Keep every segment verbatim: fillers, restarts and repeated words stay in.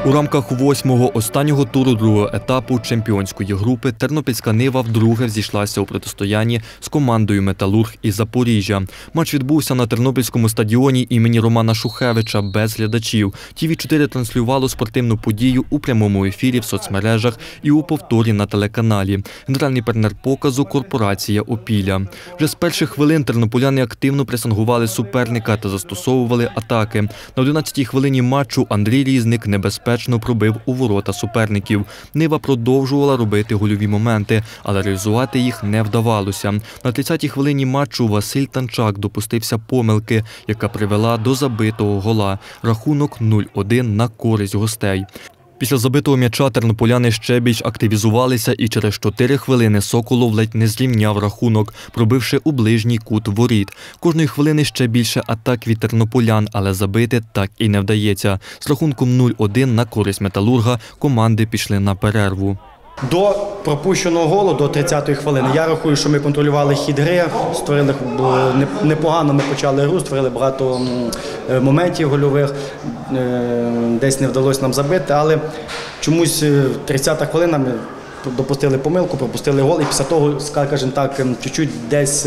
У рамках восьмого останнього туру другого етапу чемпіонської групи тернопільська «Нива» вдруге взійшлася у протистоянні з командою «Металург» із Запоріжжя. Матч відбувся на Тернопільському стадіоні імені Романа Шухевича без глядачів. Ті ві чотири транслювало спортивну подію у прямому ефірі в соцмережах і у повторі на телеканалі. Генеральний партнер показу – корпорація «Опіля». Вже з перших хвилин тернополяни активно пресингували суперника та застосовували атаки. На одинадцятій хвилині матчу Андрій Різник небезпечно пробив у ворота суперників. «Нива» продовжувала робити гольові моменти, але реалізувати їх не вдавалося. На тридцятій хвилині матчу Василь Танчак допустився помилки, яка привела до забитого гола. Рахунок нуль один на користь гостей. Після забитого м'яча тернополяни ще більш активізувалися і через чотири хвилини Соколов ледь не зрівняв рахунок, пробивши у ближній кут воріт. Кожної хвилини ще більше атак від тернополян, але забити так і не вдається. З рахунком нуль один на користь «Металурга» команди пішли на перерву. До пропущеного голу, до тридцятої хвилини, я рахую, що ми контролювали хід гри, створили непогано, ми почали гру, створили багато моментів гольових, десь не вдалося нам забити, але чомусь тридцята хвилина ми допустили помилку, пропустили гол, і після того, скажімо так, чуть-чуть десь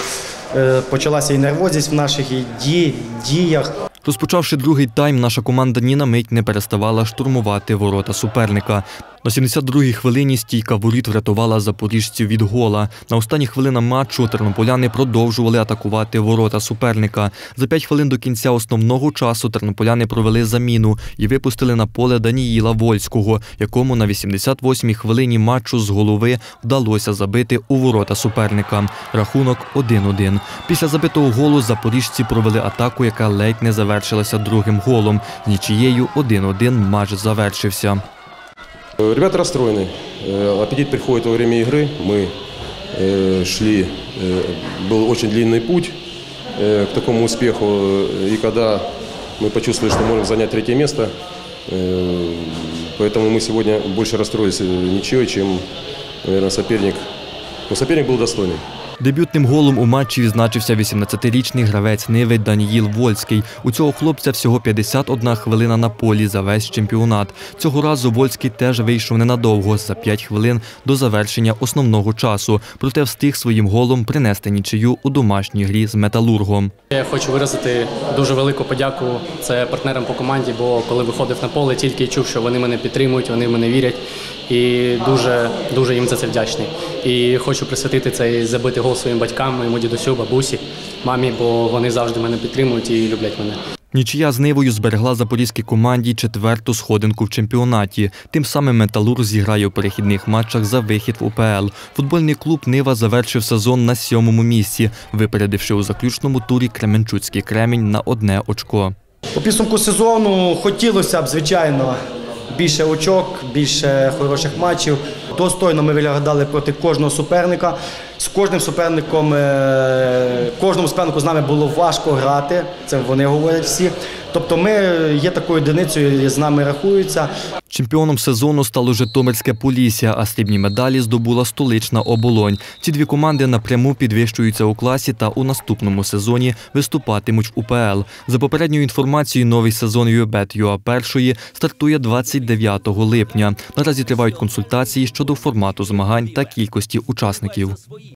почалася і нервозність в наших діях. Розпочавши другий тайм, наша команда ні на мить не переставала штурмувати ворота суперника. На сімдесят другій хвилині стійка воріт врятувала запоріжців від гола. На останніх хвилинах матчу тернополяни продовжували атакувати ворота суперника. За п'ять хвилин до кінця основного часу тернополяни провели заміну і випустили на поле Даніїла Вольського, якому на вісімдесят восьмій хвилині матчу з голови вдалося забити у ворота суперника. Рахунок один один. Після забитого голу запоріжці провели атаку, яка ледь не завершилася другим голом. З нічією один один матч завершився. Ребята расстроены. Аппетит приходит во время игры. Мы шли, был очень длинный путь к такому успеху. И когда мы почувствовали, что можем занять третье место, поэтому мы сегодня больше расстроились ничьей, чем, наверное, соперник. Но соперник был достойный. Дебютним голом у матчі відзначився вісімнадцятирічний гравець «Ниви» Даніїл Вольський. У цього хлопця всього п'ятдесят одна хвилина на полі за весь чемпіонат. Цього разу Вольський теж вийшов ненадовго, за п'ять хвилин до завершення основного часу. Проте встиг своїм голом принести нічию у домашній грі з «Металургом». Я хочу виразити дуже велику подяку це партнерам по команді, бо коли виходив на поле, тільки чув, що вони мене підтримують, вони в мене вірять. І дуже, дуже їм за це вдячний. І хочу присвятити цей забитий гол своїм батькам, моєму дідусю, бабусі, мамі, бо вони завжди мене підтримують і люблять мене. Нічия з «Нивою» зберегла запорізькій команді четверту сходинку в чемпіонаті. Тим самим «Металург» зіграє у перехідних матчах за вихід в УПЛ. Футбольний клуб «Нива» завершив сезон на сьомому місці, випередивши у заключному турі Кременчуцький «Кремінь» на одне очко. У підсумку сезону хотілося б, звичайно, більше очок, більше хороших матчів. Достойно ми виглядали проти кожного суперника. З кожним суперником, кожному супернику з нами було важко грати, це вони говорять всі. Тобто ми є такою одиницею, з нами рахуються. Чемпіоном сезону стало Житомирське Полісся, а срібні медалі здобула столична Оболонь. Ці дві команди напряму підвищуються у класі та у наступному сезоні виступатимуть в УПЛ. За попередньою інформацією, новий сезон ю ей бет ю а першої стартує двадцять дев'ятого липня. Наразі тривають консультації щодо формату змагань та кількості учасників.